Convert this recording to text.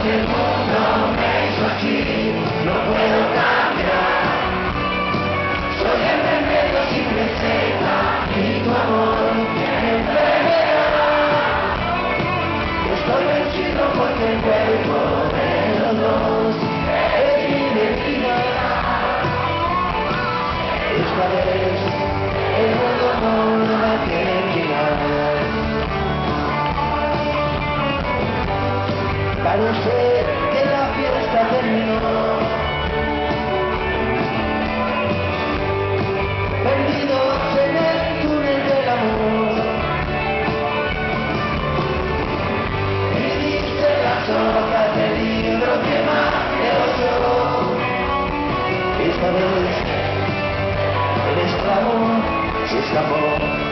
el mundo me hizo así, no puedo cambiar. Soy el remedio sin receta y tu amor tiene enfermedad. Estoy vencido porque el cuerpo de los dos es mi debilidad. Esta vez el mundo no me tiene que ganar. Parece que la fiesta terminó. Perdidos en el túnel del amor. Y dice las hojas del libro que más leo yo. Esta vez el esclavo se escapó.